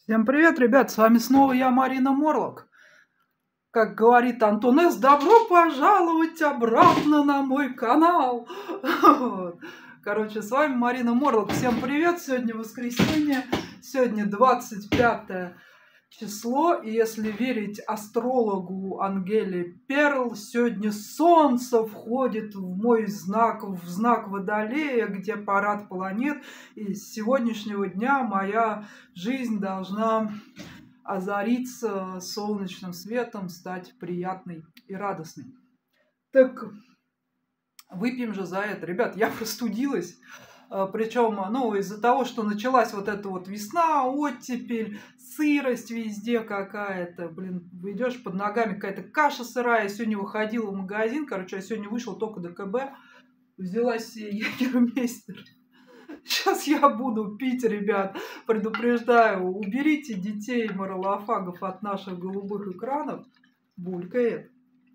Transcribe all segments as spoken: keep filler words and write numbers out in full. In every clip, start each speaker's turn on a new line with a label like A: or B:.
A: Всем привет, ребят! С вами снова я, Марина Морлок. Как говорит Антонес, добро пожаловать обратно на мой канал. Вот. Короче, с вами Марина Морлок. Всем привет! Сегодня воскресенье, сегодня двадцать пятое число. И если верить астрологу Ангеле Перл, сегодня Солнце входит в мой знак, в знак Водолея, где парад планет. И с сегодняшнего дня моя жизнь должна озариться солнечным светом, стать приятной и радостной. Так выпьем же за это. Ребят, я простудилась. Причем, ну, из-за того, что началась вот эта вот весна, оттепель, сырость везде какая-то, блин, идешь под ногами, какая-то каша сырая. Я сегодня выходила в магазин, короче, я сегодня вышел только до КБ, взяла себе ягермейстер. Сейчас я буду пить, ребят, предупреждаю, уберите детей морлофагов от наших голубых экранов, булькает,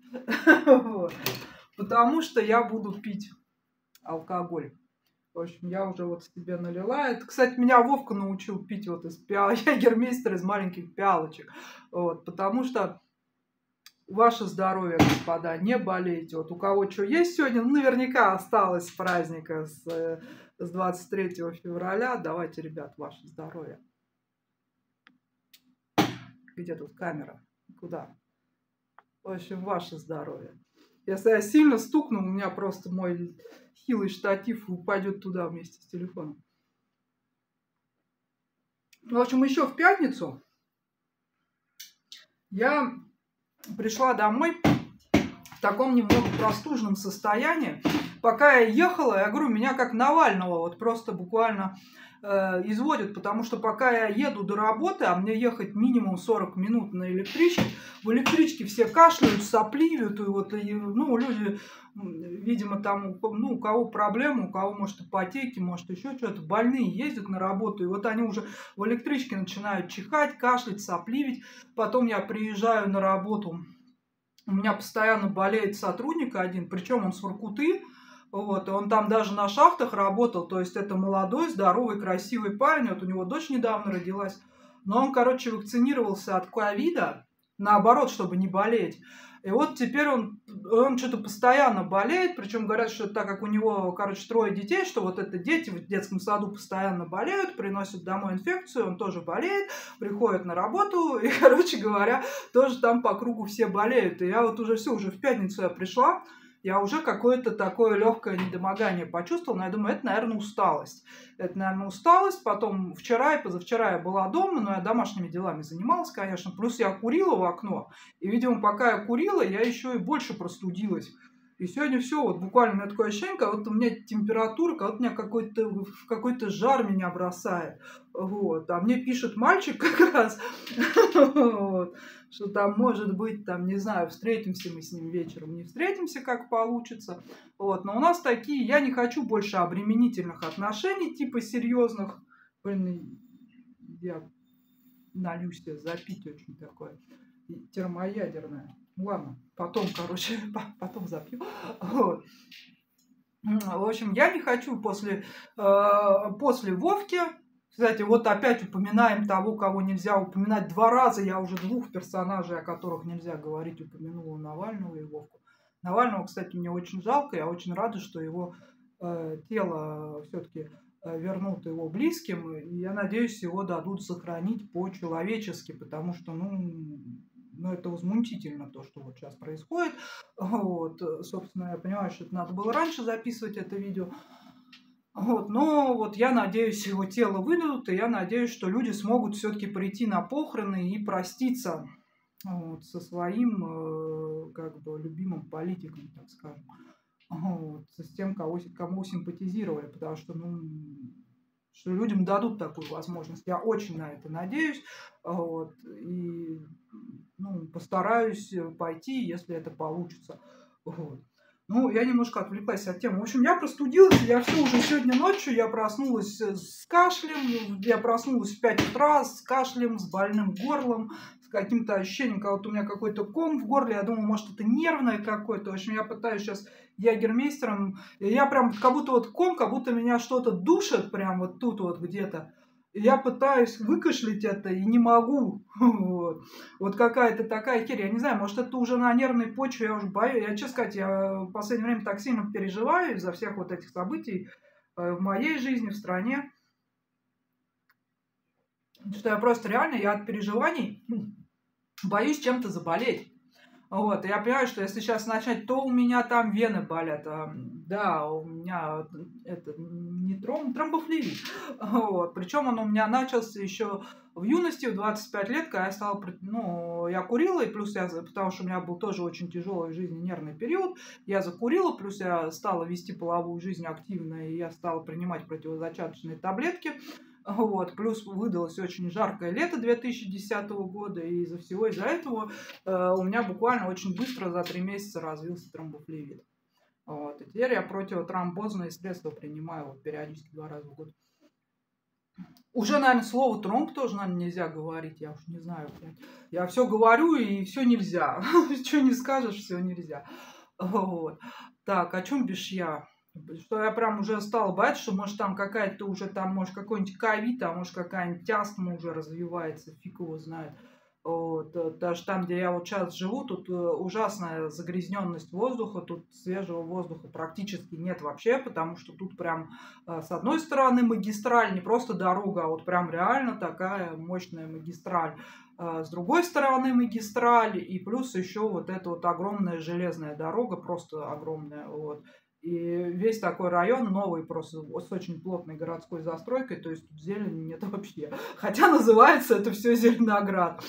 A: потому что я буду пить алкоголь. В общем, я уже вот себе налила. Это, кстати, меня Вовка научил пить вот из пиал... ягермейстер из маленьких пиалочек. Вот, потому что ваше здоровье, господа, не болейте. Вот у кого что есть сегодня, ну, наверняка осталось с праздника с, с двадцать третьего февраля. Давайте, ребят, ваше здоровье. Где тут камера? Куда? В общем, ваше здоровье. Если я сильно стукну, у меня просто мой хилый штатив упадет туда вместе с телефоном. В общем, еще в пятницу я пришла домой в таком немного простуженном состоянии. Пока я ехала, я говорю, меня как Навального вот просто буквально э, изводит, потому что пока я еду до работы, а мне ехать минимум сорок минут на электричке, в электричке все кашляют, сопливают, и вот, и, ну, люди, видимо, там, ну, у кого проблемы, у кого, может, ипотеки, может, еще что-то, больные ездят на работу, и вот они уже в электричке начинают чихать, кашлять, сопливить. Потом я приезжаю на работу, у меня постоянно болеет сотрудник один, причем он с Воркуты. Вот, он там даже на шахтах работал, то есть это молодой, здоровый, красивый парень, вот у него дочь недавно родилась, но он, короче, вакцинировался от ковида, наоборот, чтобы не болеть. И вот теперь он, он что-то постоянно болеет, причем говорят, что так как у него, короче, трое детей, что вот это дети в детском саду постоянно болеют, приносят домой инфекцию, он тоже болеет, приходит на работу, и, короче говоря, тоже там по кругу все болеют. И я вот уже все, уже в пятницу я пришла, я уже какое-то такое легкое недомогание почувствовала, но я думаю, это, наверное, усталость. Это, наверное, усталость. Потом вчера и позавчера я была дома, но я домашними делами занималась, конечно. Плюс я курила в окно. И, видимо, пока я курила, я еще и больше простудилась. И сегодня все, вот буквально у меня такое ощущение, как будто у меня температура, как будто у меня какой-то какой-то жар меня бросает. Вот. А мне пишет мальчик как раз, вот, что там, может быть, там, не знаю, встретимся мы с ним вечером, не встретимся, как получится. Вот. Но у нас такие, я не хочу больше обременительных отношений, типа серьезных. Блин, я налью себе запить очень такое термоядерное. Ладно, потом, короче, потом запью. Вот. В общем, я не хочу после, э, после Вовки. Кстати, вот опять упоминаем того, кого нельзя упоминать. Два раза я уже двух персонажей, о которых нельзя говорить, упомянула: Навального и Вовку. Навального, кстати, мне очень жалко. Я очень рада, что его э, тело все-таки э, вернут его близким. И я надеюсь, его дадут сохранить по-человечески, потому что, ну... Но это возмутительно, то, что вот сейчас происходит. Вот, собственно, я понимаю, что это надо было раньше записывать это видео. Вот, но вот я надеюсь, его тело выдадут, и я надеюсь, что люди смогут все-таки прийти на похороны и проститься вот, со своим, э, как бы, любимым политиком, так скажем. Вот, с тем, кого, кому симпатизировали, потому что, ну... что людям дадут такую возможность. Я очень на это надеюсь. Вот, и ну, постараюсь пойти, если это получится. Вот. Ну, я немножко отвлеклась от темы. В общем, я простудилась, я все уже сегодня ночью, я проснулась с кашлем, я проснулась в пять утра с кашлем, с больным горлом, с каким-то ощущением, как будто у меня какой-то ком в горле. Я думаю, может, это нервное какое-то. В общем, я пытаюсь сейчас ягермейстером, и я прям как будто вот ком, как будто меня что-то душит прям вот тут вот где-то. я пытаюсь выкашлять это и не могу. Вот, вот какая-то такая херь. Я не знаю, может, это уже на нервной почве, я уже боюсь. Я, честно сказать, я в последнее время так сильно переживаю из-за всех вот этих событий в моей жизни, в стране, что я просто реально, я от переживаний боюсь чем-то заболеть. Вот, и я понимаю, что если сейчас начать, то у меня там вены болят. А, да, у меня это не тром, тромбофлебит. Вот, причем он у меня начался еще в юности, в двадцать пять лет, когда я стала, ну, я курила, и плюс я, потому что у меня был тоже очень тяжелый в жизни нервный период, я закурила, плюс я стала вести половую жизнь активно, и я стала принимать противозачаточные таблетки. Вот, плюс выдалось очень жаркое лето две тысячи десятого года, и из-за всего из-за этого э, у меня буквально очень быстро за три месяца развился тромбофлебит. Вот, и теперь я противотромбозные средства принимаю вот, периодически два раза в год. Уже, наверное, слово тромб тоже, наверное, нельзя говорить, я уж не знаю. Я все говорю, и все нельзя. Что не скажешь, все нельзя. Вот. Так, о чем бишь я? Что я прям уже стала бояться, что может там какая-то уже там, может какой-нибудь ковид, а может какая-нибудь астма уже развивается, фиг его знает. Вот. Даже там, где я вот сейчас живу, тут ужасная загрязненность воздуха, тут свежего воздуха практически нет вообще, потому что тут прям с одной стороны магистраль, не просто дорога, а вот прям реально такая мощная магистраль. С другой стороны магистраль, и плюс еще вот эта вот огромная железная дорога, просто огромная, вот. И весь такой район новый, просто с очень плотной городской застройкой, то есть тут зелени нет вообще. Хотя называется это все Зеленоград.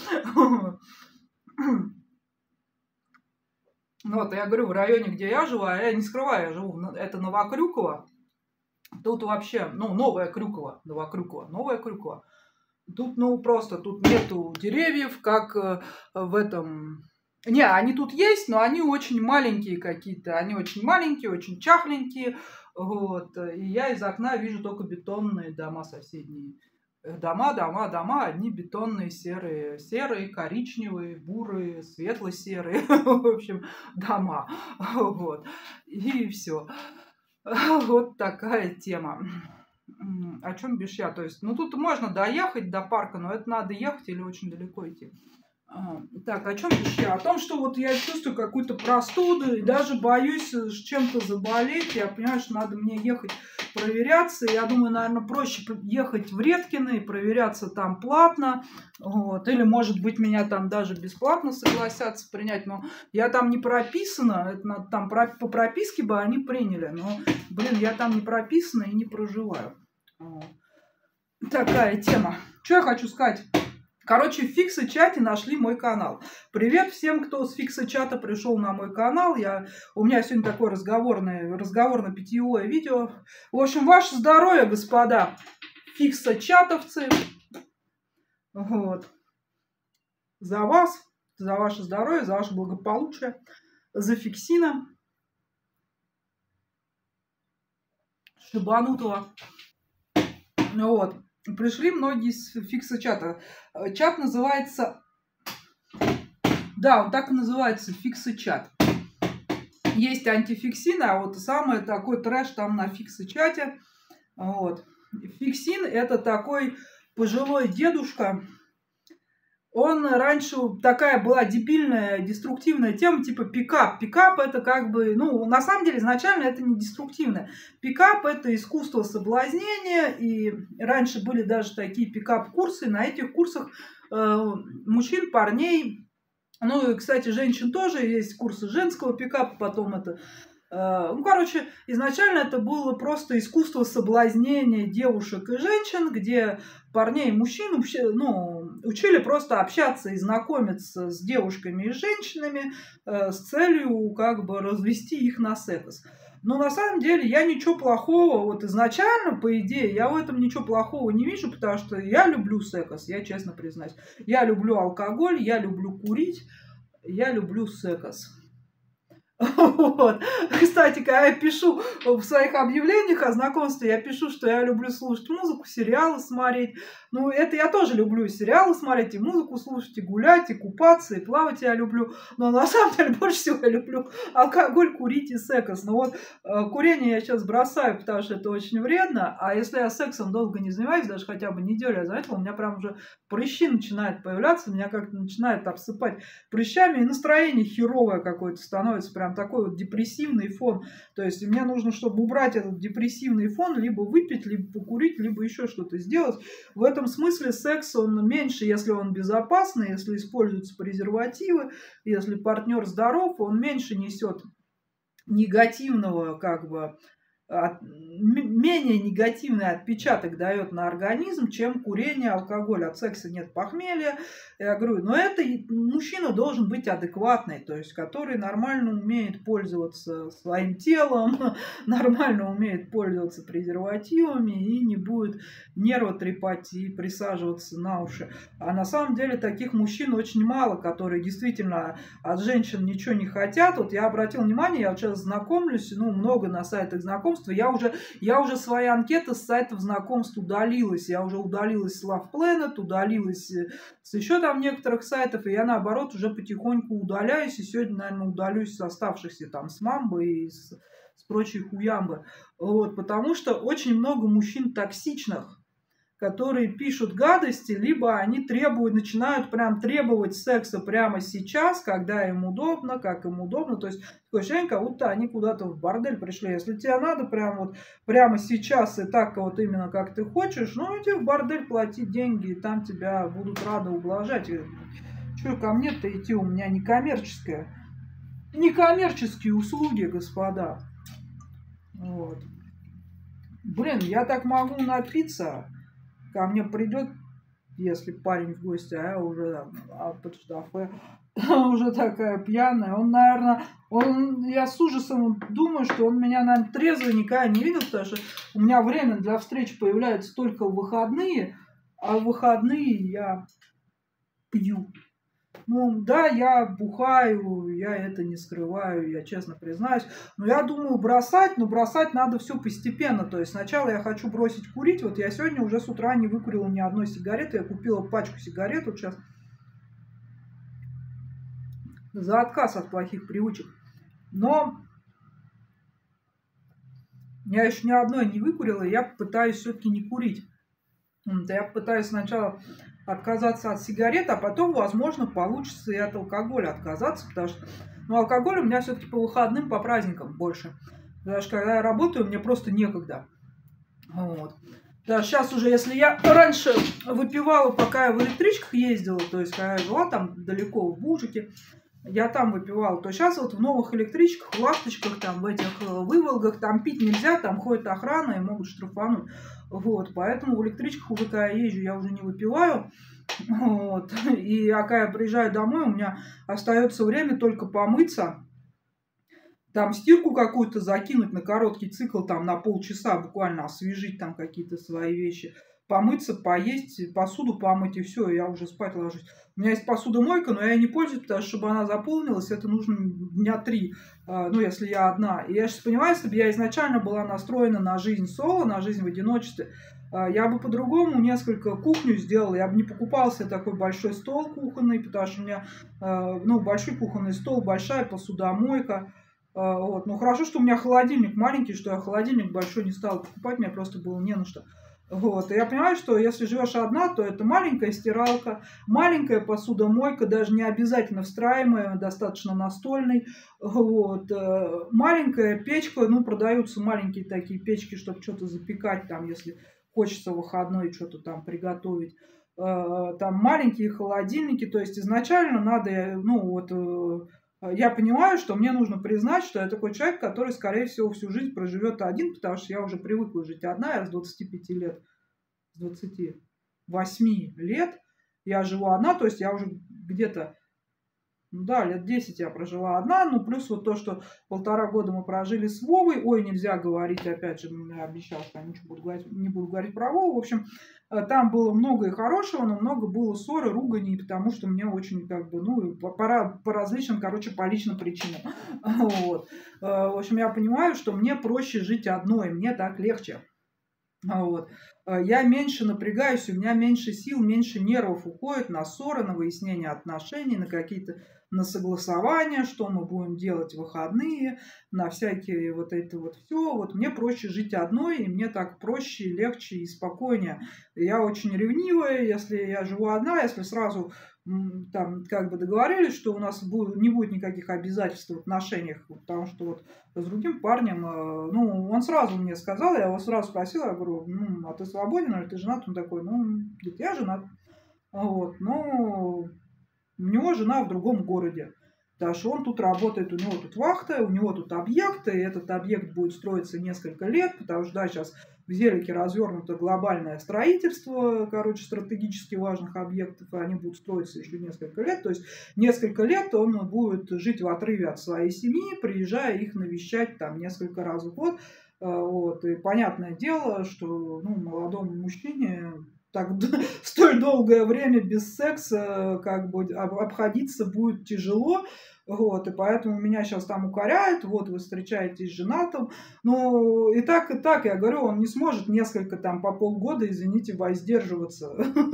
A: Вот, я говорю, в районе, где я живу, а я не скрываю, я живу, это Новокрюково. Тут вообще, ну, Новое Крюково, Новокрюково, Новое Крюково. Тут, ну, просто, тут нету деревьев, как в этом... Не, они тут есть, но они очень маленькие какие-то. Они очень маленькие, очень чахленькие. Вот. И я из окна вижу только бетонные дома соседние. Дома, дома, дома, одни бетонные, серые. Серые, коричневые, бурые, светло-серые. В общем, дома. Вот. И все. Вот такая тема. О чем бишь я? То есть, ну тут можно доехать до парка, но это надо ехать или очень далеко идти. Так, о чем бишь я? О том, что вот я чувствую какую-то простуду и даже боюсь чем-то заболеть. Я понимаю, что надо мне ехать проверяться. Я думаю, наверное, проще ехать в Редкино и проверяться там платно. Вот. Или, может быть, меня там даже бесплатно согласятся принять. Но я там не прописана. Это надо, там по прописке бы они приняли. Но, блин, я там не прописана и не проживаю. Вот. Такая тема. Что я хочу сказать? Короче, в Фикс-чате нашли мой канал. Привет всем, кто с Фикс-чата пришел на мой канал. Я, у меня сегодня такое разговорное, разговорно-питьевое видео. В общем, ваше здоровье, господа Фикс-чатовцы. Вот. За вас, за ваше здоровье, за ваше благополучие, за Фиксина шибанутого. Вот. Пришли многие с Фикс-чата. Чат называется... Да, он так и называется, Фикс-чат. Есть антификсин, а вот самый такой трэш там на Фикс-чате. Вот. Фиксин — это такой пожилой дедушка. Он раньше такая была дебильная, деструктивная тема, типа пикап. Пикап — это как бы, ну, на самом деле, изначально это не деструктивное. Пикап — это искусство соблазнения, и раньше были даже такие пикап-курсы. На этих курсах э, мужчин, парней, ну, и, кстати, женщин тоже есть курсы женского пикапа, потом это... Ну, короче, изначально это было просто искусство соблазнения девушек и женщин, где парней и мужчин ну, учили просто общаться и знакомиться с девушками и женщинами э, с целью как бы развести их на секс. Но на самом деле я ничего плохого, вот изначально, по идее, я в этом ничего плохого не вижу, потому что я люблю секс, я честно признаюсь. Я люблю алкоголь, я люблю курить, я люблю секс. Вот. Кстати, когда я пишу в своих объявлениях о знакомстве, я пишу, что я люблю слушать музыку, сериалы смотреть. Ну, это я тоже люблю и сериалы смотреть, и музыку слушать, и гулять, и купаться, и плавать я люблю. Но на самом деле больше всего я люблю алкоголь, курить и секс. Но вот э, курение я сейчас бросаю, потому что это очень вредно. А если я сексом долго не занимаюсь, даже хотя бы неделю, я заметила, у меня прям уже прыщи начинают появляться, меня как-то начинает обсыпать прыщами, и настроение херовое какое-то становится, прям такой вот депрессивный фон. То есть мне нужно, чтобы убрать этот депрессивный фон, либо выпить, либо покурить, либо еще что-то сделать. В этом смысле секс, он меньше, если он безопасный, если используются презервативы, если партнер здоров, он меньше несет негативного, как бы, от, менее негативный отпечаток дает на организм, чем курение, алкоголь. От секса нет похмелья. Я говорю, но это мужчина должен быть адекватный, то есть который нормально умеет пользоваться своим телом, нормально умеет пользоваться презервативами и не будет нервы трепать и присаживаться на уши. А на самом деле таких мужчин очень мало, которые действительно от женщин ничего не хотят. Вот я обратил внимание, я вот сейчас знакомлюсь, ну, много на сайтах знакомств, Я уже, я уже свои анкеты с сайтов знакомств удалилась. Я уже удалилась с Love Planet, удалилась с еще там некоторых сайтов. И я, наоборот, уже потихоньку удаляюсь. И сегодня, наверное, удалюсь с оставшихся там с Мамбы и с, с прочей хуямбы. Вот, потому что очень много мужчин токсичных, которые пишут гадости, либо они требуют, начинают прям требовать секса прямо сейчас, когда им удобно, как им удобно. То есть такое ощущение, как будто они куда-то в бордель пришли. Если тебе надо прям вот прямо сейчас и так вот именно как ты хочешь, ну иди в бордель, плати деньги, и там тебя будут рады ублажать. Что ко мне-то идти, у меня некоммерческое. Некоммерческие услуги, господа. Вот. Блин, я так могу напиться. Ко мне придет, если парень в гости, а я уже а под штафе, уже такая пьяная. Он, наверное, он, я с ужасом думаю, что он меня, наверное, трезвый никогда не видел, потому что у меня время для встреч появляется только в выходные, а в выходные я пью. Ну, да, я бухаю, я это не скрываю, я честно признаюсь. Но я думаю бросать, но бросать надо все постепенно. То есть сначала я хочу бросить курить. Вот я сегодня уже с утра не выкурила ни одной сигареты. Я купила пачку сигарет вот сейчас. За отказ от плохих привычек. Но я еще ни одной не выкурила, и я пытаюсь все-таки не курить. Я пытаюсь сначала отказаться от сигарет, а потом, возможно, получится и от алкоголя отказаться, потому что, ну, алкоголь у меня все-таки по выходным, по праздникам больше. Потому что когда я работаю, мне просто некогда. Вот. Да, сейчас уже, если я раньше выпивала, пока я в электричках ездила, то есть когда я жила там далеко в Бужике, я там выпивала, то сейчас вот в новых электричках, в ласточках, там в этих выволгах, там пить нельзя, там ходит охрана и могут штрафануть. Вот, поэтому в электричках уже, когда я езжу, я уже не выпиваю. Вот. И а когда я приезжаю домой, у меня остается время только помыться, там стирку какую-то закинуть на короткий цикл, там на полчаса буквально освежить там какие-то свои вещи, помыться, поесть, посуду помыть, и все, я уже спать ложусь. У меня есть посудомойка, но я ей не пользуюсь, потому что, чтобы она заполнилась, это нужно дня три, ну, если я одна. И я сейчас понимаю, если бы я изначально была настроена на жизнь соло, на жизнь в одиночестве, я бы по-другому несколько кухню сделала, я бы не покупал себе такой большой стол кухонный, потому что у меня, ну, большой кухонный стол, большая посудомойка. Вот. Ну, хорошо, что у меня холодильник маленький, что я холодильник большой не стала покупать, мне просто было не на что. Вот. И я понимаю, что если живешь одна, то это маленькая стиралка, маленькая посудомойка, даже не обязательно встраиваемая, достаточно настольной. Вот. Маленькая печка, ну, продаются маленькие такие печки, чтобы что-то запекать, там, если хочется в выходной что-то там приготовить. Там маленькие холодильники, то есть изначально надо, ну, вот... Я понимаю, что мне нужно признать, что я такой человек, который, скорее всего, всю жизнь проживет один, потому что я уже привыкла жить одна, я с двадцати пяти лет, с двадцати восьми лет я живу одна, то есть я уже где-то Ну да, лет десять я прожила одна, ну плюс вот то, что полтора года мы прожили с Вовой. Ой, нельзя говорить, опять же, я обещала, что я ничего буду говорить, не буду говорить про Вову. В общем, э, там было много и хорошего, но много было ссоры, руганий, потому что мне очень, как бы, ну, по, по, по различным, короче, по личным причинам. Вот. Э, В общем, я понимаю, что мне проще жить одной, мне так легче. Вот. Э, Я меньше напрягаюсь, у меня меньше сил, меньше нервов уходит на ссоры, на выяснение отношений, на какие-то, на согласования, что мы будем делать в выходные, на всякие вот это вот все. Вот мне проще жить одной, и мне так проще, легче и спокойнее. Я очень ревнивая, если я живу одна, если сразу м, там как бы договорились, что у нас будет, не будет никаких обязательств в отношениях, потому что вот с другим парнем, э, ну, он сразу мне сказал, я его сразу спросила, я говорю, ну, а ты свободен или ты женат? Он такой, ну, говорит, я женат. Вот, ну, у него жена в другом городе. Потому что он тут работает, у него тут вахта, у него тут объект, и этот объект будет строиться несколько лет, потому что, да, сейчас в Зелике развернуто глобальное строительство, короче, стратегически важных объектов, и они будут строиться еще несколько лет. То есть несколько лет он будет жить в отрыве от своей семьи, приезжая их навещать там несколько раз в год. Вот. И понятное дело, что ну, молодому мужчине так столь долгое время без секса как бы обходиться будет тяжело. Вот, и поэтому меня сейчас там укоряют, вот вы встречаетесь с женатым. Ну, и так, и так, я говорю, он не сможет несколько там по полгода, извините, воздерживаться.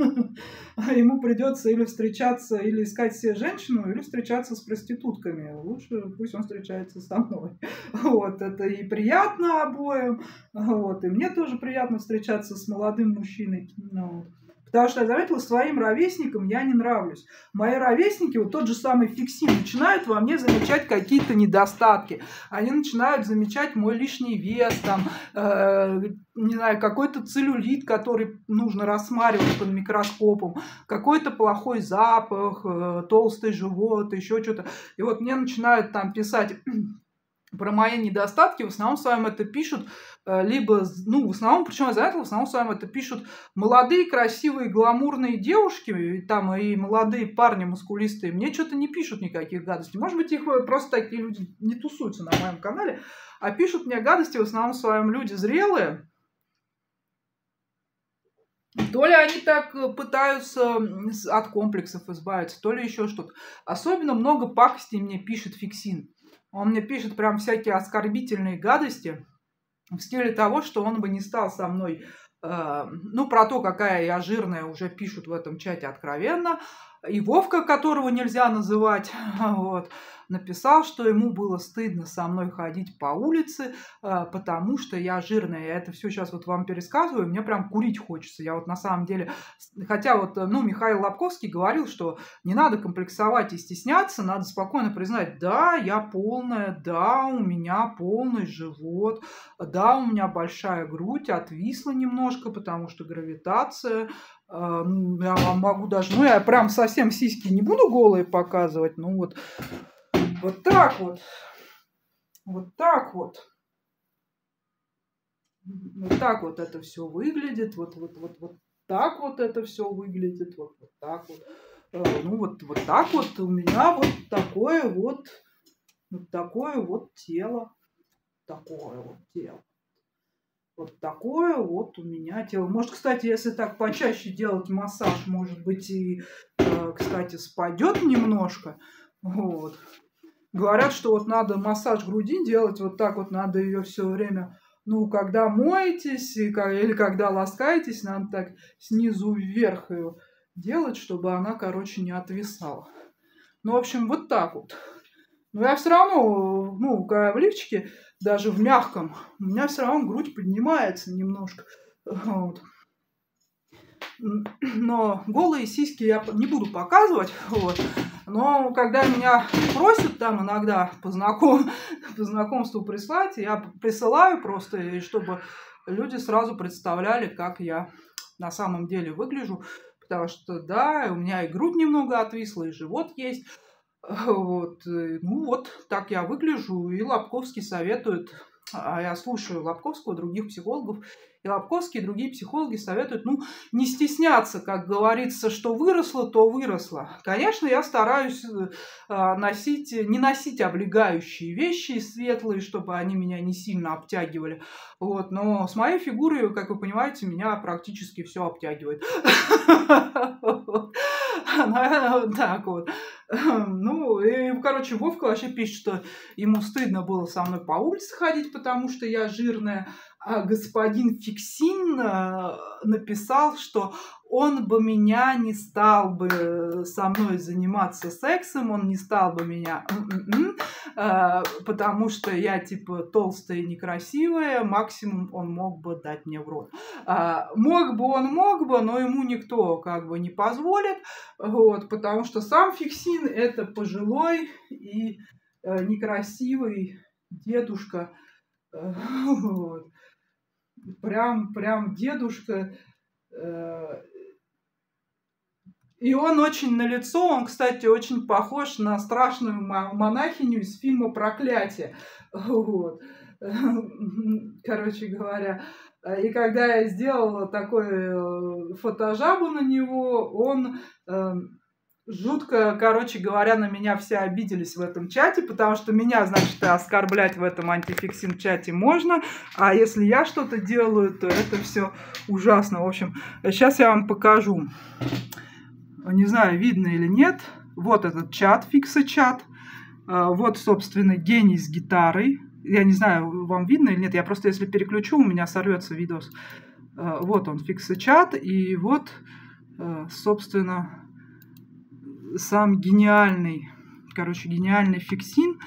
A: Ему придется или встречаться, или искать себе женщину, или встречаться с проститутками. Лучше пусть он встречается со мной. Вот, это и приятно обоим, вот, и мне тоже приятно встречаться с молодым мужчиной. Ну, потому что я заметила, своим ровесникам я не нравлюсь. Мои ровесники, вот тот же самый Фиксин, начинают во мне замечать какие-то недостатки. Они начинают замечать мой лишний вес, там, э, не знаю, какой-то целлюлит, который нужно рассматривать под микроскопом, какой-то плохой запах, э, толстый живот, еще что-то. И вот мне начинают там писать про мои недостатки, в основном с вами это пишут либо, ну, в основном, причем из-за этого, в основном с вами это пишут молодые, красивые, гламурные девушки, и там и молодые парни, мускулистые, мне что-то не пишут никаких гадостей. Может быть, их просто такие люди не тусуются на моем канале, а пишут мне гадости в основном с вами люди зрелые. То ли они так пытаются от комплексов избавиться, то ли еще что-то. Особенно много пакостей мне пишет Фиксин. Он мне пишет прям всякие оскорбительные гадости в стиле того, что он бы не стал со мной, э, ну, про то, какая я жирная, уже пишут в этом чате откровенно. И Вовка, которого нельзя называть, вот, написал, что ему было стыдно со мной ходить по улице, э, потому что я жирная. Я это все сейчас вот вам пересказываю, мне прям курить хочется. Я вот на самом деле, хотя вот, ну, Михаил Лобковский говорил, что не надо комплексовать и стесняться, надо спокойно признать, да, я полная, да, у меня полный живот, да, у меня большая грудь, отвисла немножко, потому что гравитация. Я вам могу даже, ну, я прям совсем сиськи не буду голые показывать, ну, вот, вот так вот, вот так вот, вот так вот это все выглядит, вот, вот, вот, вот так вот это все выглядит, вот, вот так вот, ну, вот, вот так вот у меня вот такое вот, вот такое вот тело, такое вот тело. Вот такое вот у меня тело. Может, кстати, если так почаще делать массаж, может быть, и, э, кстати, спадет немножко. Вот. Говорят, что вот надо массаж груди делать, вот так вот надо ее все время, ну, когда моетесь и, или когда ласкаетесь, надо так снизу вверх ее делать, чтобы она, короче, не отвисала. Ну, в общем, вот так вот. Но я все равно, ну, когда в лифчике, даже в мягком, у меня все равно грудь поднимается немножко. Вот. Но голые сиськи я не буду показывать. Вот. Но когда меня просят там иногда по, знаком... по знакомству прислать, я присылаю просто, чтобы люди сразу представляли, как я на самом деле выгляжу. Потому что, да, у меня и грудь немного отвисла, и живот есть. Вот, ну вот, так я выгляжу, и Лобковский советует а я слушаю Лобковского, других психологов, и Лобковский, и другие психологи советуют, ну, не стесняться, как говорится, что выросло, то выросло. Конечно, я стараюсь носить, не носить облегающие вещи светлые, чтобы они меня не сильно обтягивали. Вот, но с моей фигурой, как вы понимаете, меня практически все обтягивает. Так вот. Ну, и, короче, Вовка вообще пишет, что ему стыдно было со мной по улице ходить, потому что я жирная. А господин Фиксин написал, что он бы меня не стал бы со мной заниматься сексом, он не стал бы меня, потому что я типа толстая и некрасивая, максимум он мог бы дать мне в рот. Мог бы он, мог бы, но ему никто как бы не позволит, вот, потому что сам Фиксин это пожилой и некрасивый дедушка, вот. Прям, прям дедушка. И он очень налицо, он, кстати, очень похож на страшную монахиню из фильма «Проклятие». Вот. Короче говоря. И когда я сделала такой фотожабу на него, он... Жутко, короче говоря, на меня все обиделись в этом чате, потому что меня, значит, оскорблять в этом антификсин чате можно, а если я что-то делаю, то это все ужасно. В общем, сейчас я вам покажу. Не знаю, видно или нет. Вот этот чат, фикса-чат. Вот, собственно, гений с гитарой. Я не знаю, вам видно или нет. Я просто, если переключу, у меня сорвется видос. Вот он, фикса-чат. И вот, собственно... сам гениальный, короче, гениальный Фиксин.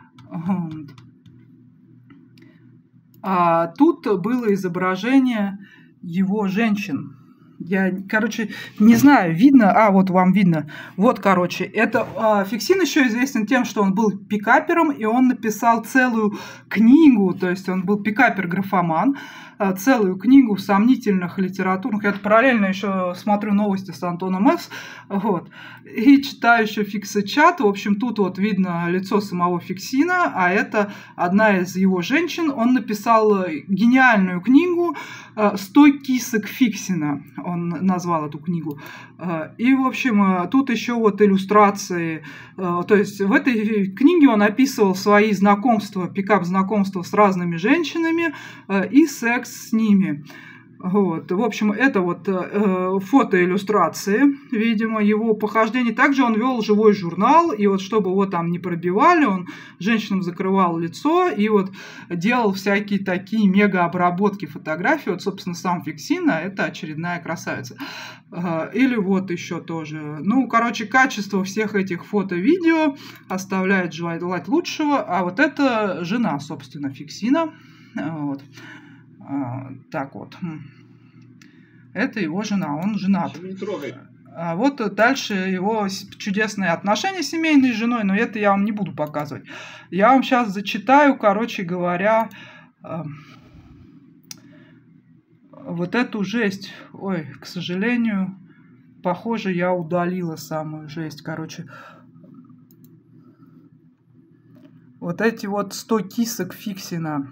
A: А тут было изображение его женщин. Я, короче, не знаю, видно. А, вот вам видно. Вот, короче, это а, Фиксин еще известен тем, что он был пикапером, и он написал целую книгу, то есть он был пикапер-графоман, а, целую книгу сомнительных литературных. Я параллельно еще смотрю новости с Антоном С. Вот. И читаю еще Фикса-чат. В общем, тут вот видно лицо самого Фиксина, а это одна из его женщин. Он написал гениальную книгу «сто кисок Фиксина». Он назвал эту книгу. И, в общем, тут еще вот иллюстрации. То есть в этой книге он описывал свои знакомства, пикап-знакомства с разными женщинами и секс с ними. Вот. В общем, это вот э, фотоиллюстрации, видимо, его похождений. Также он вел живой журнал, и вот чтобы его там не пробивали, он женщинам закрывал лицо и вот делал всякие такие мега-обработки фотографий. Вот, собственно, сам Фиксин, а это очередная красавица. Э, или вот еще тоже. Ну, короче, качество всех этих фото-видео оставляет желать лучшего. А вот это жена, собственно, Фиксина. Вот. Так вот. Это его жена, он женат. А вот дальше его чудесные отношения семейные с женой, но это я вам не буду показывать. Я вам сейчас зачитаю, короче говоря, вот эту жесть. Ой, к сожалению, похоже, я удалила самую жесть. Короче, вот эти вот сто кисок Фиксина.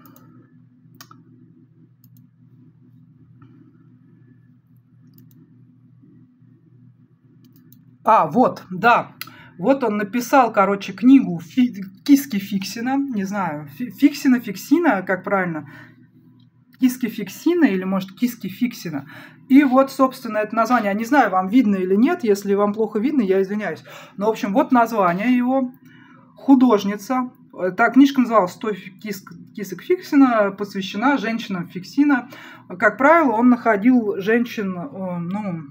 A: А, вот, да. Вот он написал, короче, книгу Фи... «Киски Фиксина». Не знаю, Фиксина, Фиксина, как правильно? «Киски Фиксина» или, может, «Киски Фиксина». И вот, собственно, это название. Я не знаю, вам видно или нет. Если вам плохо видно, я извиняюсь. Но, в общем, вот название его. Художница. Та книжка называлась «сто кисок, кисок Фиксина», посвящена женщинам Фиксина. Как правило, он находил женщин, ну...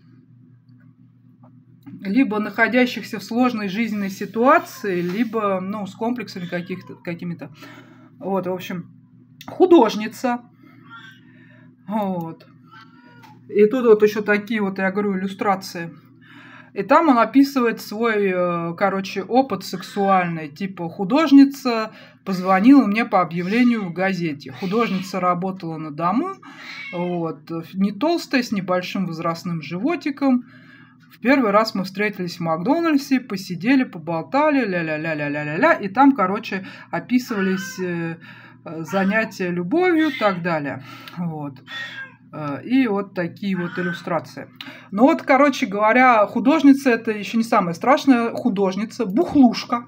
A: либо находящихся в сложной жизненной ситуации, либо, ну, с комплексами каких-то, какими-то. Вот, в общем, художница. Вот. И тут вот еще такие вот, я говорю, иллюстрации. И там он описывает свой, короче, опыт сексуальный. Типа, художница позвонила мне по объявлению в газете. Художница работала на дому. Вот, не толстая, с небольшим возрастным животиком. В первый раз мы встретились в Макдональдсе, посидели, поболтали, ля-ля-ля-ля-ля-ля-ля, и там, короче, описывались э, занятия любовью и так далее. Вот. И вот такие вот иллюстрации. Ну вот, короче говоря, художница это еще не самая страшная художница. Бухлушка,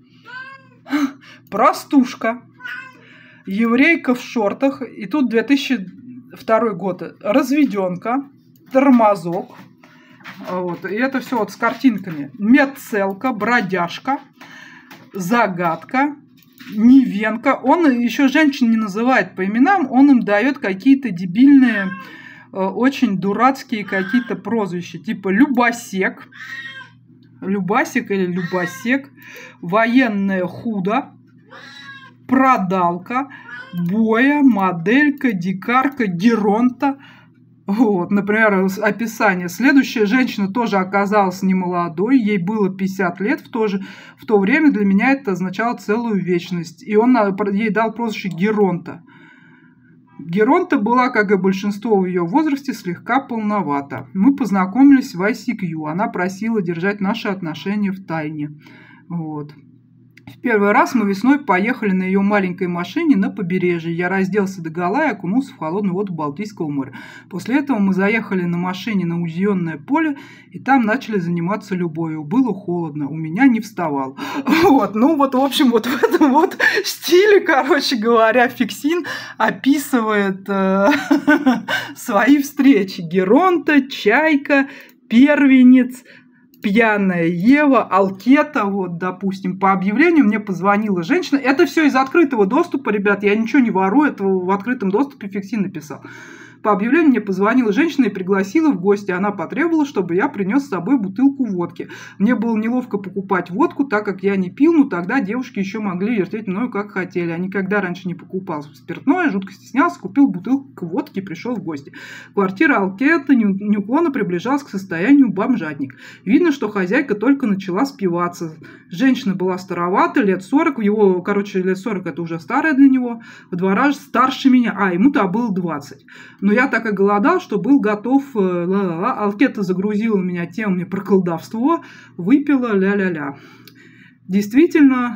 A: простушка, еврейка в шортах. И тут две тысячи второй год. Разведенка, тормозок. Вот. И это все вот с картинками. Медцелка, бродяжка, загадка, Невенка. Он еще женщин не называет по именам, он им дает какие-то дебильные, очень дурацкие какие-то прозвища, типа Любасек, Любасик или Любасек, военное худо, продалка, боя, моделька, дикарка, геронта. Вот, например, описание. Следующая женщина тоже оказалась немолодой, ей было пятьдесят лет, в то, же, в то время для меня это означало целую вечность. И он ей дал прозвище Геронта. Геронта была, как и большинство в ее возрасте, слегка полновата. Мы познакомились в ай си кью, она просила держать наши отношения в тайне. Вот. В первый раз мы весной поехали на ее маленькой машине на побережье. Я разделся догола и окунулся в холодную воду Балтийского моря. После этого мы заехали на машине на уединенное поле и там начали заниматься любовью. Было холодно, у меня не вставал. Вот, ну вот, в общем, вот в этом вот стиле, короче говоря, Фиксин описывает э, свои встречи. Геронта, Чайка, Первенец, Пьяная Ева, Алкета, вот, допустим, по объявлению мне позвонила женщина. Это все из открытого доступа, ребят, я ничего не ворую, это в открытом доступе Фиксин написал. По объявлению мне позвонила женщина и пригласила в гости. Она потребовала, чтобы я принес с собой бутылку водки. Мне было неловко покупать водку, так как я не пил, но тогда девушки еще могли вертеть мною как хотели. Я никогда раньше не покупал спиртное, жутко стеснялся, купил бутылку водки и пришел в гости. Квартира Алкета неуклонно приближалась к состоянию бомжатник. Видно, что хозяйка только начала спиваться. Женщина была старовата, лет сорок, его, короче, лет сорок это уже старая для него, в два раза старше меня, а ему-то было двадцать. Но я так и голодал, что был готов. Ла-ла-ла. Алкета загрузила меня темами про колдовство, выпила ля-ля-ля. Действительно,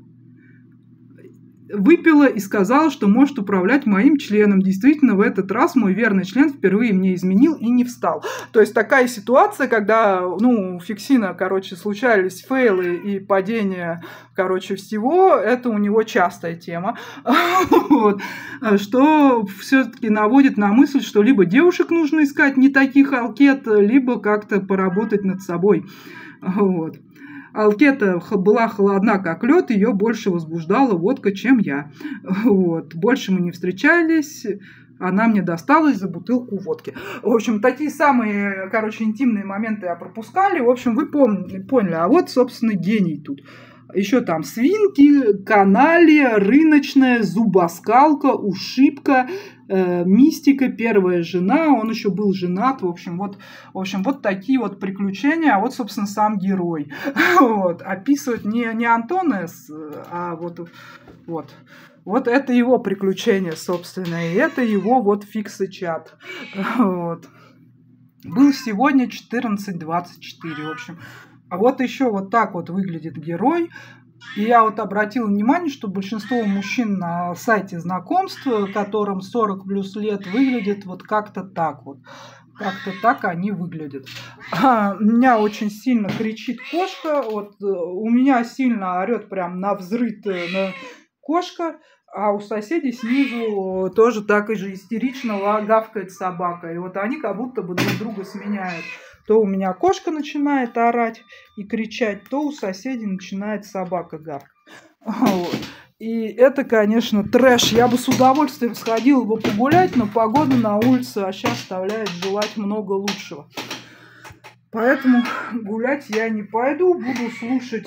A: выпила и сказала, что может управлять моим членом. Действительно, в этот раз мой верный член впервые мне изменил и не встал. То есть такая ситуация, когда, ну, у Фиксина, короче, случались фейлы и падения, короче, всего, это у него частая тема. Вот. Что все-таки наводит на мысль, что либо девушек нужно искать не таких Алкет, либо как-то поработать над собой. Вот. Алкета была холодна, как лед, ее больше возбуждала водка, чем я. Вот. Больше мы не встречались, она мне досталась за бутылку водки. В общем, такие самые, короче, интимные моменты я пропускали. В общем, вы помни, поняли. А вот, собственно, гений тут. Еще там свинки, каналия, рыночная, зубоскалка, ушибка, э, мистика, первая жена, он еще был женат, в общем, вот, в общем, вот такие вот приключения, а вот, собственно, сам герой. Вот, описывает не, не Антон С., а вот, вот, вот это его приключения, собственно, и это его вот фикс-чат. Вот. Был сегодня четырнадцать двадцать четыре, в общем. А вот еще вот так вот выглядит герой. И я вот обратила внимание, что большинство мужчин на сайте знакомств, которым сорок плюс лет, выглядит вот как-то так вот. Как-то так они выглядят. А, у меня очень сильно кричит кошка. Вот у меня сильно орет прям на взрыв на кошка. А у соседей снизу тоже так же истерично гавкает собака. И вот они как будто бы друг друга сменяют. То у меня кошка начинает орать и кричать, то у соседей начинает собака гавкать. Вот. И это, конечно, трэш. Я бы с удовольствием сходила бы погулять, но погода на улице вообще оставляет желать много лучшего. Поэтому гулять я не пойду, буду слушать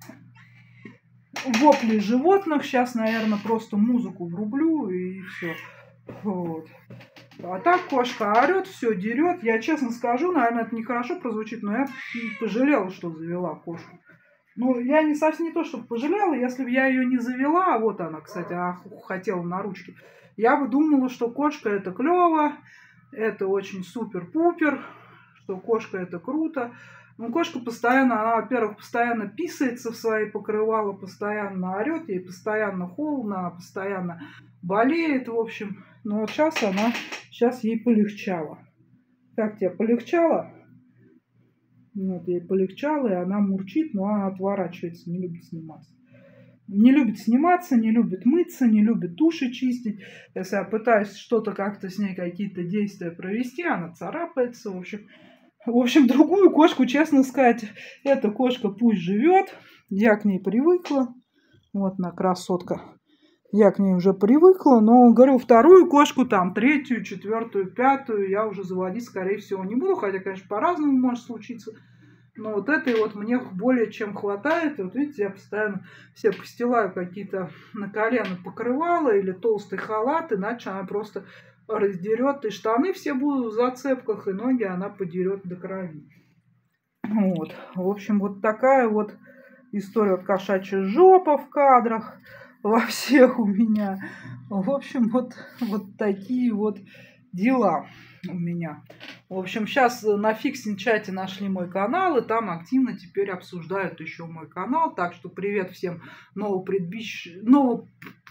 A: вопли животных. Сейчас, наверное, просто музыку врублю и все. Вот. А так кошка орет, все дерет. Я честно скажу, наверное, это нехорошо прозвучит, но я пожалела, что завела кошку. Ну, я не совсем не то, что пожалела, если бы я ее не завела, а вот она, кстати, хотела на ручке, я бы думала, что кошка это клево, это очень супер-пупер, что кошка это круто. Ну, кошка постоянно, она, во-первых, постоянно писается в свои покрывала, постоянно орет, ей постоянно холодно, она постоянно болеет, в общем. Но вот сейчас она, сейчас ей полегчало. Как тебе полегчало? Вот, ей полегчало, и она мурчит, но она отворачивается, не любит сниматься. Не любит сниматься, не любит мыться, не любит уши чистить. Если я пытаюсь что-то как-то с ней, какие-то действия провести, она царапается, в общем. В общем, другую кошку, честно сказать, эта кошка пусть живет. Я к ней привыкла. Вот она, красотка. Я к ней уже привыкла, но, говорю, вторую кошку, там, третью, четвертую, пятую я уже заводить, скорее всего, не буду. Хотя, конечно, по-разному может случиться. Но вот этой вот мне более чем хватает. И вот видите, я постоянно все постилаю какие-то на колено покрывала или толстый халат, иначе она просто раздерет. И штаны все будут в зацепках, и ноги она подерет до крови. Вот. В общем, вот такая вот история. Вот кошачья жопа в кадрах во всех у меня. В общем, вот, вот такие вот дела у меня. В общем, сейчас на Фиксин-чате нашли мой канал, и там активно теперь обсуждают еще мой канал. Так что привет всем новопредбищ... ново...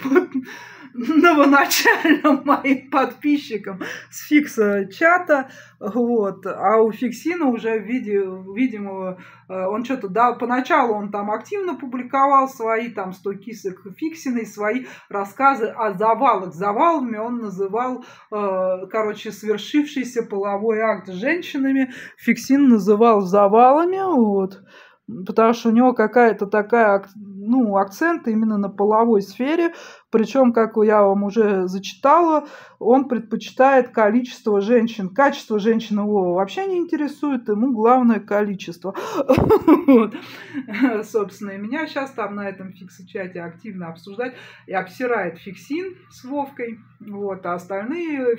A: новоначальным моим подписчикам с Фикса-чата. Вот. А у Фиксина уже в виде, видимо, он что-то дал. Поначалу он там активно публиковал свои там сто кисок Фиксиной, свои рассказы о завалах. Завалами он называл, короче, совершившийся половой акт с женщинами. Фиксин называл завалами, вот, потому что у него какая-то такая, ну, акцент именно на половой сфере. Причем, как я вам уже зачитала, он предпочитает количество женщин. Качество женщин его вообще не интересует, ему главное количество. Вот. Собственно, и меня сейчас там на этом Фикс-чате активно обсуждать и обсирает Фиксин с Вовкой. Вот. А остальные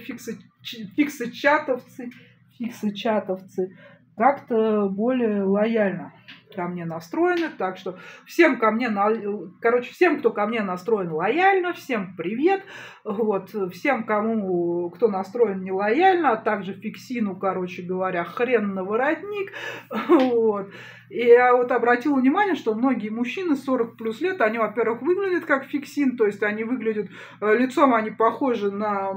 A: фиксы-чатовцы, фиксы-чатовцы как-то более лояльно ко мне настроены, так что всем ко мне, короче, всем, кто ко мне настроен лояльно, всем привет, вот, всем, кому, кто настроен нелояльно, а также Фиксину, короче говоря, хрен на воротник, вот. И я вот обратила внимание, что многие мужчины сорок плюс лет, они, во-первых, выглядят как Фиксин, то есть они выглядят, лицом они похожи на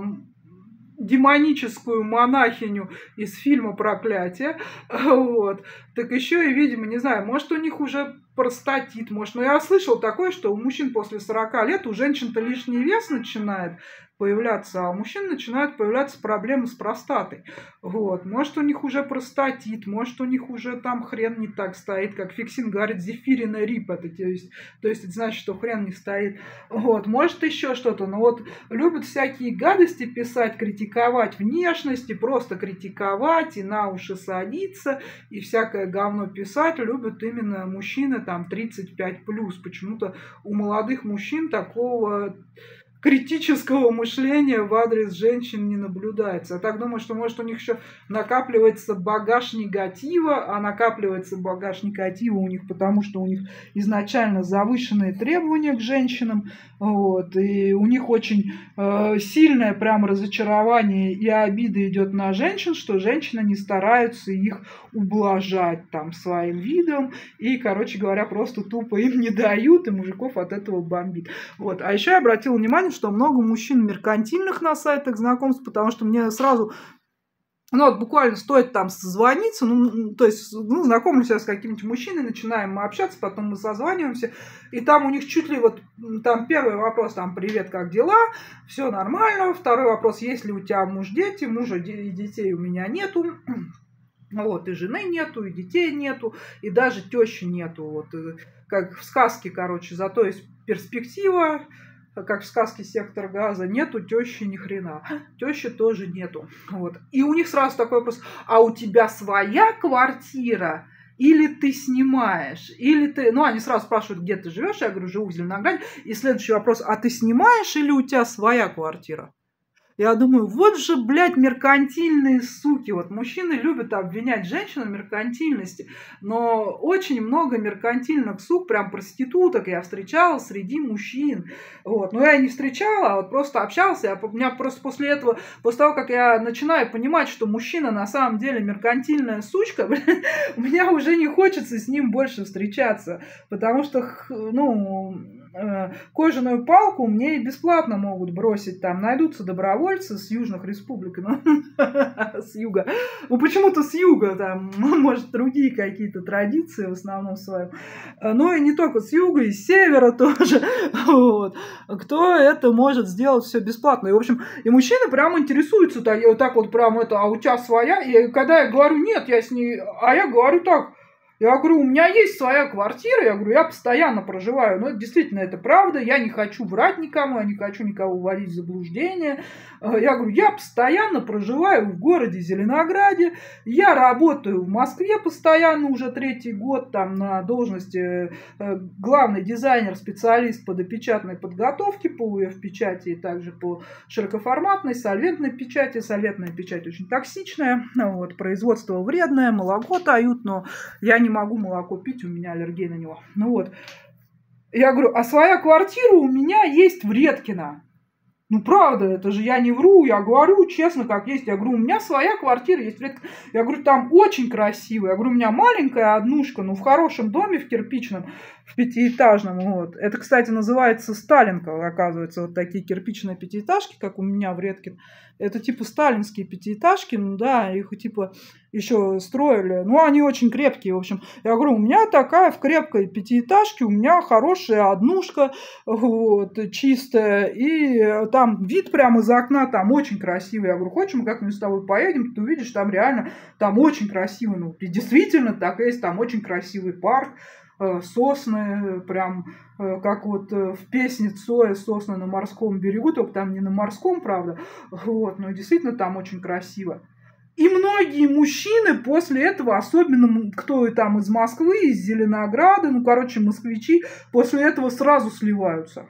A: демоническую монахиню из фильма «Проклятие». Вот. Так еще и, видимо, не знаю, может, у них уже простатит, может. Но я слышал такое, что у мужчин после сорока лет у женщин-то лишний вес начинает появляться, а у мужчин начинают появляться проблемы с простатой. Вот. Может, у них уже простатит, может, у них уже там хрен не так стоит, как Фиксин говорит, зефирина рип. Это, то, есть, то есть это значит, что хрен не стоит. Вот. Может, еще что-то. Но вот любят всякие гадости писать, критиковать внешность, и просто критиковать, и на уши садиться, и всякое говно писать любят именно мужчины там тридцать пять плюс. Почему-то у молодых мужчин такого критического мышления в адрес женщин не наблюдается. Я так думаю, что может у них еще накапливается багаж негатива, а накапливается багаж негатива у них, потому что у них изначально завышенные требования к женщинам, вот, и у них очень э, сильное прям разочарование и обида идет на женщин, что женщины не стараются их ублажать там своим видом и, короче говоря, просто тупо им не дают, и мужиков от этого бомбит. Вот. А еще я обратила внимание, что много мужчин меркантильных на сайтах знакомств, потому что мне сразу, ну вот буквально стоит там созвониться, ну, то есть, ну, знакомлюсь я с каким-нибудь мужчиной, начинаем мы общаться, потом мы созваниваемся, и там у них чуть ли вот, там первый вопрос, там, привет, как дела, все нормально, второй вопрос, есть ли у тебя муж, дети, мужа и детей у меня нету. Вот, и жены нету, и детей нету, и даже тещи нету. Вот, как в сказке, короче, зато есть перспектива, как в сказке «Сектор газа», нету тещи ни хрена. Тещи тоже нету. Вот. И у них сразу такой вопрос: а у тебя своя квартира? Или ты снимаешь? Или ты... Ну, они сразу спрашивают, где ты живешь? Я говорю, живу в Зеленограде. И следующий вопрос: а ты снимаешь или у тебя своя квартира? Я думаю, вот же, блядь, меркантильные суки. Вот мужчины любят обвинять женщин в меркантильности, но очень много меркантильных сук, прям проституток я встречала среди мужчин. Вот. Но я не встречала, а вот просто общался. Я, у меня просто после этого, после того, как я начинаю понимать, что мужчина на самом деле меркантильная сучка, блядь, у меня уже не хочется с ним больше встречаться. Потому что, ну... кожаную палку мне и бесплатно могут бросить. Там найдутся добровольцы с южных республик, ну, с юга. Ну, почему-то с юга, там, может, другие какие-то традиции в основном своем. Но и не только с юга, и с севера тоже. Вот. Кто это может сделать все бесплатно? И, в общем, и мужчины прям интересуются, так, вот так вот прям это, а у тебя своя? И когда я говорю, нет, я с ней, а я говорю так, я говорю, у меня есть своя квартира, я говорю, я постоянно проживаю, но действительно это правда, я не хочу врать никому, я не хочу никого вводить в заблуждение. Я говорю, я постоянно проживаю в городе Зеленограде, я работаю в Москве постоянно уже третий год, там на должности главный дизайнер, специалист по допечатной подготовке, по ю эф-печати и также по широкоформатной, сольвентной печати. Сольвентная печать очень токсичная, вот, производство вредное, молоко тают, но я не могу молоко пить, у меня аллергия на него. Ну вот. Я говорю, а своя квартира у меня есть в Редкино. Ну, правда, это же я не вру, я говорю честно, как есть. Я говорю, у меня своя квартира есть в Редкино. Я говорю, там очень красиво. Я говорю, у меня маленькая однушка, ну, в хорошем доме, в кирпичном, в пятиэтажном. Вот. Это, кстати, называется Сталинка, оказывается, вот такие кирпичные пятиэтажки, как у меня в Редкино. Это типа сталинские пятиэтажки, ну да, их типа еще строили. Ну, они очень крепкие, в общем. Я говорю, у меня такая в крепкой пятиэтажке, у меня хорошая однушка, вот, чистая, и там вид прямо из окна, там очень красивый. Я говорю, хочешь, мы как-нибудь с тобой поедем, ты увидишь, там реально, там очень красиво. Ну, и действительно так есть, там очень красивый парк, сосны, прям как вот в песне Цоя «Сосны на морском берегу», только там не на морском, правда, вот, но действительно там очень красиво. И многие мужчины после этого, особенно кто там из Москвы, из Зеленограда, ну, короче, москвичи, после этого сразу сливаются.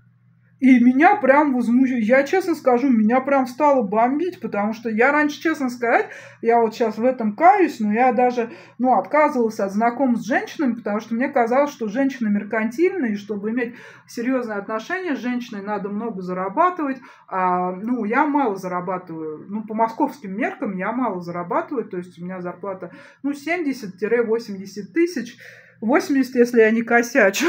A: И меня прям возмущает, я честно скажу, меня прям стало бомбить, потому что я раньше, честно сказать, я вот сейчас в этом каюсь, но я даже, ну, отказывалась от знакомств с женщинами, потому что мне казалось, что женщины меркантильные, и чтобы иметь серьезные отношения с женщиной, надо много зарабатывать, а, ну, я мало зарабатываю, ну, по московским меркам я мало зарабатываю, то есть у меня зарплата, ну, семьдесят-восемьдесят тысяч, восемьдесят, если я не косячу.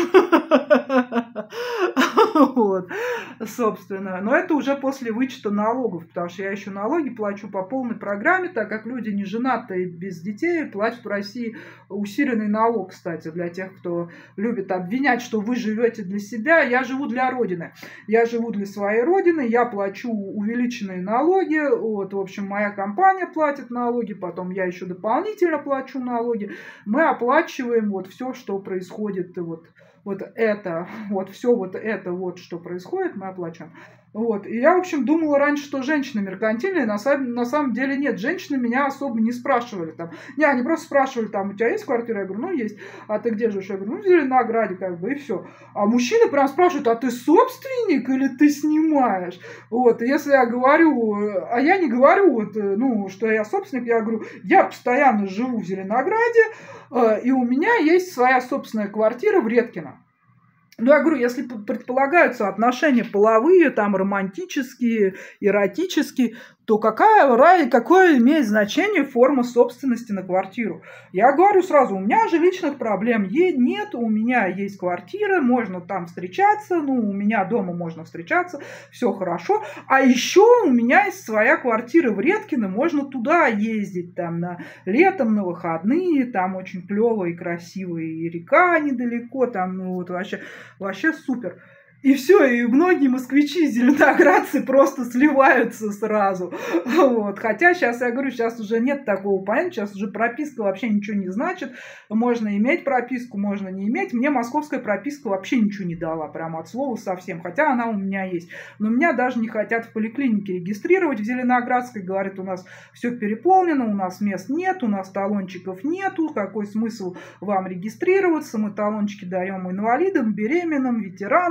A: Вот, собственно. Но это уже после вычета налогов, потому что я еще налоги плачу по полной программе, так как люди не женатые, без детей, платят в России усиленный налог, кстати, для тех, кто любит обвинять, что вы живете для себя. Я живу для Родины. Я живу для своей Родины, я плачу увеличенные налоги. Вот, в общем, моя компания платит налоги, потом я еще дополнительно плачу налоги. Мы оплачиваем вот все, что происходит, вот, вот это, вот все вот это вот, что происходит, мы оплачиваем. Вот. И я, в общем, думала раньше, что женщины меркантильные, на самом, на самом деле нет. Женщины меня особо не спрашивали там. Не, они просто спрашивали там, у тебя есть квартира? Я говорю, ну есть. А ты где живешь? Я говорю, ну в Зеленограде, как бы, и все. А мужчины прям спрашивают, а ты собственник или ты снимаешь? Вот. И если я говорю, а я не говорю, вот, ну, что я собственник, я говорю, я постоянно живу в Зеленограде, и у меня есть своя собственная квартира в Редкино. Ну, я говорю, если предполагаются отношения половые, там, романтические, эротические, то какая, какое имеет значение форма собственности на квартиру? Я говорю сразу, у меня же личных проблем нет, у меня есть квартира, можно там встречаться, ну, у меня дома можно встречаться, все хорошо. А еще у меня есть своя квартира в Редкино, можно туда ездить, там, на летом, на выходные, там очень клево и красиво, и река недалеко, там, ну, вот вообще, вообще супер. И все, и многие москвичи, зеленоградцы просто сливаются сразу. Вот. Хотя сейчас, я говорю, сейчас уже нет такого понятия, сейчас уже прописка вообще ничего не значит. Можно иметь прописку, можно не иметь. Мне московская прописка вообще ничего не дала, прямо от слова совсем. Хотя она у меня есть. Но меня даже не хотят в поликлинике регистрировать в Зеленоградской. Говорят, у нас все переполнено, у нас мест нет, у нас талончиков нету. Какой смысл вам регистрироваться? Мы талончики даем инвалидам, беременным, ветеранам,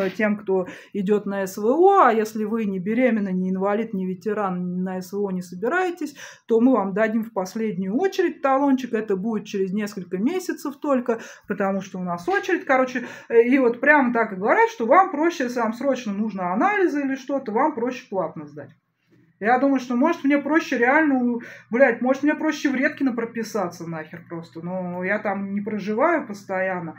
A: тем, кто идет на СВО, а если вы не беременна, не инвалид, не ветеран, на СВО не собираетесь, то мы вам дадим в последнюю очередь талончик, это будет через несколько месяцев только, потому что у нас очередь, короче, и вот прямо так и говорят, что вам проще, если вам срочно нужно анализы или что-то, вам проще платно сдать. Я думаю, что может мне проще реально, блядь, может мне проще в Редкино прописаться нахер просто, но я там не проживаю постоянно,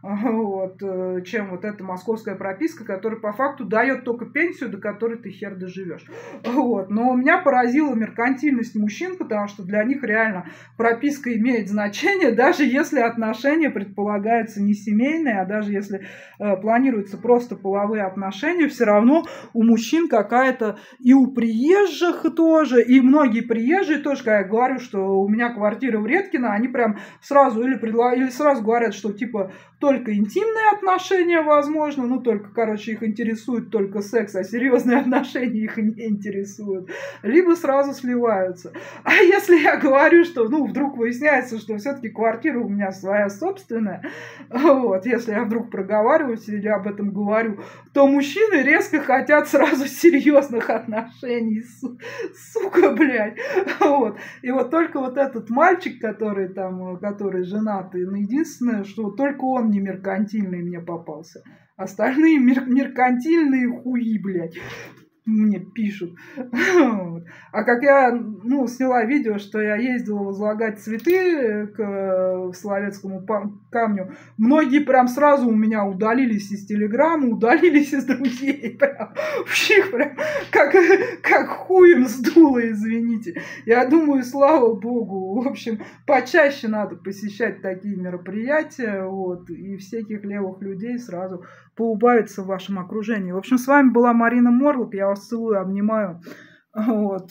A: вот, чем вот эта московская прописка, которая по факту дает только пенсию, до которой ты хер доживешь. Вот. Но меня поразила меркантильность мужчин, потому что для них реально прописка имеет значение, даже если отношения предполагаются не семейные, а даже если э, планируются просто половые отношения, все равно у мужчин какая-то, и у приезжих тоже, и многие приезжие тоже, когда я говорю, что у меня квартира в Редкино, они прям сразу или, предла... или сразу говорят, что типа только интимные отношения возможно, ну только, короче, их интересует только секс, а серьезные отношения их не интересуют. Либо сразу сливаются. А если я говорю, что, ну, вдруг выясняется, что все-таки квартира у меня своя собственная, вот, если я вдруг проговариваюсь или об этом говорю, то мужчины резко хотят сразу серьезных отношений. Су- сука, блядь. Вот. И вот только вот этот мальчик, который там, который женатый, ну, единственное, что только он не меркантильный мне попался. Остальные мер- меркантильные хуи, блядь, мне пишут. Вот. А как я, ну, сняла видео, что я ездила возлагать цветы к Соловецкому камню, многие прям сразу у меня удалились из Телеграма, удалились из друзей. Прям, их прям как, как хуем сдуло, извините. Я думаю, слава богу, в общем, почаще надо посещать такие мероприятия, вот, и всяких левых людей сразу поубавиться в вашем окружении. В общем, с вами была Марина Морлок. Я вас целую, обнимаю. Вот.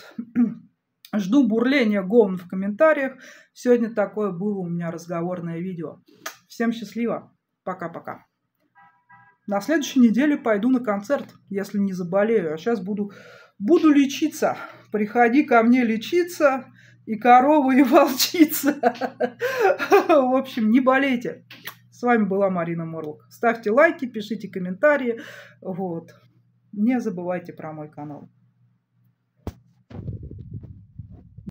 A: Жду бурления говн в комментариях. Сегодня такое было у меня разговорное видео. Всем счастливо. Пока-пока. На следующей неделе пойду на концерт, если не заболею. А сейчас буду, буду лечиться. Приходи ко мне лечиться. И корова, и волчица. В общем, не болейте. С вами была Марина Морлок. Ставьте лайки, пишите комментарии. Вот. Не забывайте про мой канал.